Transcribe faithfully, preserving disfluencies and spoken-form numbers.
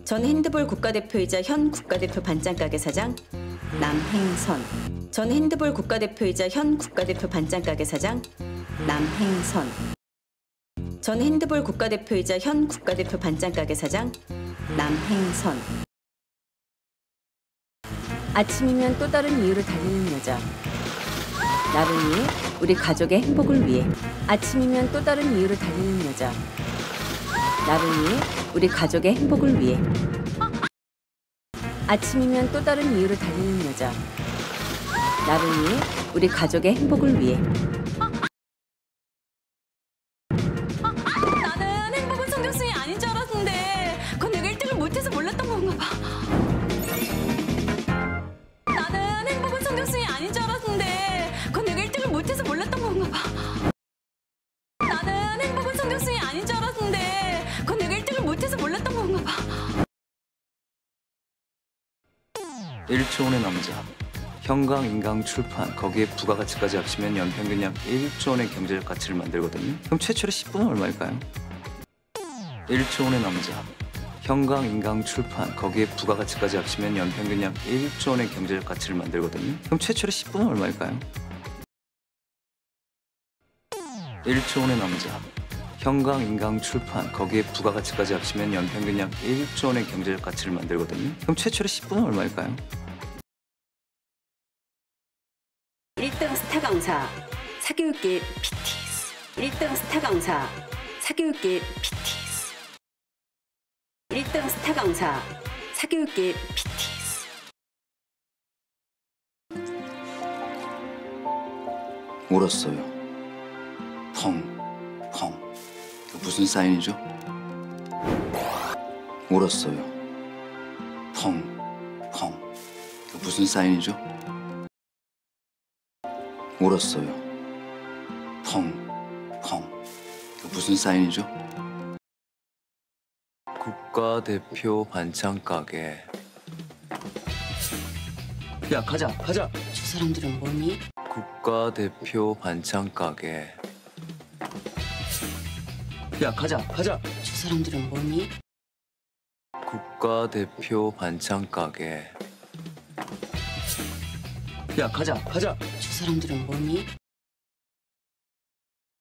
전 핸드볼 국가대표이자 현 국가대표 반찬가게 사장 남행선. 전 핸드볼 국가대표이자 현 국가대표 반찬가게 사장 남행선. 전 핸드볼 국가대표이자 현 국가대표 반찬가게 사장 남행선. 아침이면 또 다른 이유로 달리는 여자 나른이. 우리 가족의 행복을 위해. 아침이면 또 다른 이유로 달리는 여자 나른이. 우리 가족의 행복을 위해. 아침이면 또 다른 이유로 달리는 여자 나른이. 우리 가족의 행복을 위해. 나는 행복은 성적순이 아닌 줄 알았는데 그건 내가 일 등을 못해서 몰랐던 건가 봐. 나는 행복은 성적순이 아닌 줄 알았는데 그건 내가 일 등을 못해서 몰랐던 건가 봐. 나는 행복은 성적순이 아닌 줄 알았는데 그건 내가 일 등을 못해서 몰랐던 건가 봐. 일조 원의 남자. 현강, 인강, 출판, 거기에 부가가치까지 합치면 연평균 약 일조 원의 경제적 가치를 만들거든요. 그럼 최초의 십 분은 얼마일까요? 일조 원의 남자. 현강, 인강, 출판, 거기에 부가가치까지 합치면 연평균 약 일조 원의 경제적 가치를 만들거든요. 그럼 최초의 십 분은 얼마일까요? 일조 원의 남자. 현강, 인강, 출판, 거기에 부가가치까지 합치면 연평균 약 일조 원의 경제적 가치를 만들거든요. 그럼 최초의 십 분은 얼마일까요? 일 등 스타 강사 사교육계 피티에스. 일 등 스타 강사 사교육계 피티에스. 일 등 스타 강사 사교육계 피티에스. 울었어요. 펑, 펑. 그 무슨 사인이죠? 울었어요. 펑, 펑. 그 무슨 사인이죠? 울었어요. 펑, 펑. 그 무슨 사인이죠? 국가대표 반찬가게. 야, 가자, 가자. 저 사람들은 뭐니? 국가대표 반찬가게. 야, 가자, 가자. 저 사람들은 뭐니? 국가대표 반찬가게. 야, 가자, 가자. 저 사람들은 뭐니?